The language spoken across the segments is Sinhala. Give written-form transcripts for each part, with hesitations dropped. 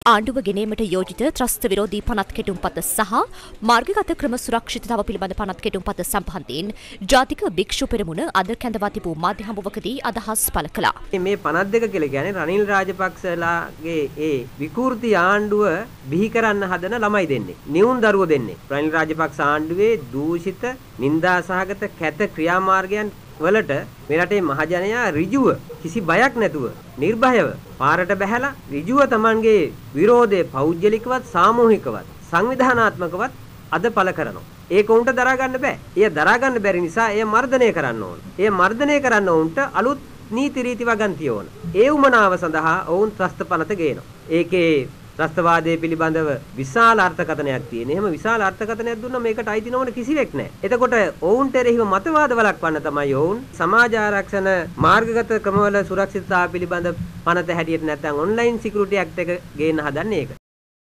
ආණ්ඩුව ගෙනීමට යෝජිත ත්‍රස්ත විරෝධී පනත් කෙටුම්පත සහ මාර්ගගත ක්‍රම සුරක්ෂිතතාව පිළිබඳ පනත් කෙටුම්පත සම්බන්ධයෙන් ජාතික භික්ෂු පෙරමුණ අද කැඳවා තිබූ මාධ්‍ය හමුවකදී අදහස් පළ කළා. මේ පනත් දෙක කියලා කියන්නේ රනිල් රාජපක්ෂලාගේ ඒ විකෘති ආණ්ඩුව බිහි කරන්න හදන ළමයි දෙන්නේ. නියුන් දරුවෝ දෙන්නේ. රනිල් රාජපක්ෂ ආණ්ඩුවේ දූෂිත නින්දා සහගත කැත ක්‍රියාමාර්ගයන් වලට මේ රටේ මහජනයා ඍජුව කිසි බයක් නැතුව නිර්භයව පාරට බැහැලා ඍජුව Tamanගේ විරෝධය පෞද්ගලිකවත් සාමූහිකවත් සංවිධානාත්මකවත් අද පළ කරනවා. ඒක උන්ට දරා ගන්න බෑ. එය දරා ගන්න බැරි නිසා එය මර්ධනය කරන්න ඕන. එය මර්ධනය කරන්න උන්ට අලුත් නීති රීති වගන්තිය ඕන. ඒ උමනාව සඳහා ඔවුන් ත්‍රස්ත පනත ගේනවා. ඒකේ ත්‍රස්තවාදයේ පිළිබඳව විශාල අර්ථකථනයක් තියෙන. එහෙම විශාල අර්ථකථනයක් දුන්නා මේකට අයිති නොවන කිසිවෙක් නැහැ. එතකොට ඔවුන්ට එරෙහිව මතවාද වළක්වන්න තමයි ඔවුන් සමාජ ආරක්ෂණ මාර්ගගත ක්‍රමවල සුරක්ෂිතතාව පිළිබඳ පනත හැටියට නැත්නම් ඔන්ලයින් සිකියුරිටි ඇක්ට් එක ගේන්න හදන්නේ ඒක.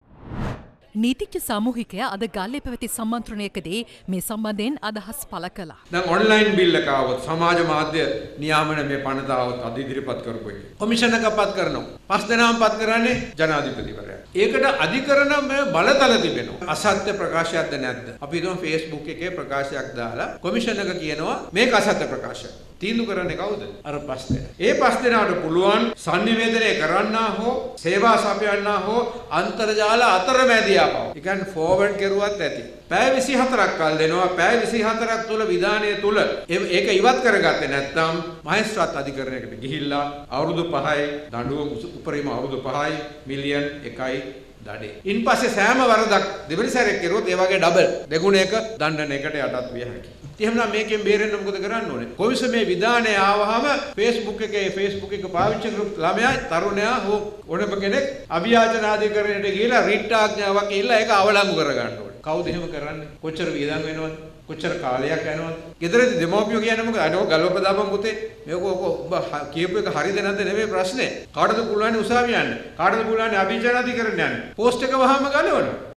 නීතිඥ සමූහිකයා අද ගල්ලේ පැවති සම්මන්ත්‍රණයකදී මේ සම්බන්ධයෙන් අදහස් පළ කළා. දැන් ඔන්ලයින් බිල් එක આવොත් සමාජ මාධ්‍ය නියාමන මේ පනත આવොත් අද ඉදිරිපත් කරපු එක. කොමිෂන් එක පත් කරනවා. 5 දෙනාම පත් කරන්නේ ජනාධිපතිවරයා. ඒකට අධිකරණ මේ බලතල තිබෙනවා. අසත්‍ය ප්‍රකාශයක්ද නැද්ද? අපි හිතමු Facebook එකේ ප්‍රකාශයක් දාලා කොමිෂන් එක කියනවා මේක අසත්‍ය ප්‍රකාශයක්. තීන්දුව කරන්නේ කවුද? අර 5 දෙනා. ඒ 5 දෙනාට පුළුවන් sannivedanaya කරන්නා හෝ සේවා සපයන්නා හෝ අන්තර්ජාල අතරමැදියා ඒ කියන්නේ ෆෝවර්ඩ් කරුවත් ඇති. පැය 24ක් කල් දෙනවා. පැය 24ක් තුල විධානයේ තුල ඒක ඉවත් කරගත්තේ නැත්නම් මහේස්ත්‍රාත් අධිකරණයකට ගිහිල්ලා අවුරුදු 5යි දඬුවම උපරිම අවුරුදු 5යි මිලියන් 1යි දඩේ. ඉන්පස්සේ සෑම වරදක් දෙවනි සැරේ කරුවොත් ඒ වගේ ඩබල් දෙගුණයක දණ්ඩනයකට යටත් විය හැකියි. එහෙනම් මේකෙන් බේරෙන්න මොකද කරන්න ඕනේ? කොමිසමේ විධානය ආවහම Facebook එක පාවිච්චි කරපු ළමයා තරුණයා හෝ ඕනම කෙනෙක් අභියාචනාධිකරණයට ගිහිලා රිට් ආඥාවක් ගිහිල්ලා ඒක අවලංගු කරගන්න ඕනේ. කවුද එහෙම කරන්නේ? කොච්චර වියදම් වෙනවද? කොච්චර කාලයක් යනවද? ගෙදරදී දෙමෝපියෝ කියන්නේ මොකද? අනේ ඔය ගල්වප දාපන් පුතේ. මේක ඔබ කියපු එක හරිද නැද්ද නෙමෙයි ප්‍රශ්නේ. කාටද පුළුවන් උසාවිය යන්න? කාටද පුළුවන් අභියාචනාධිකරණය යන්න? පෝස්ට් එක වහම ගලවනවා.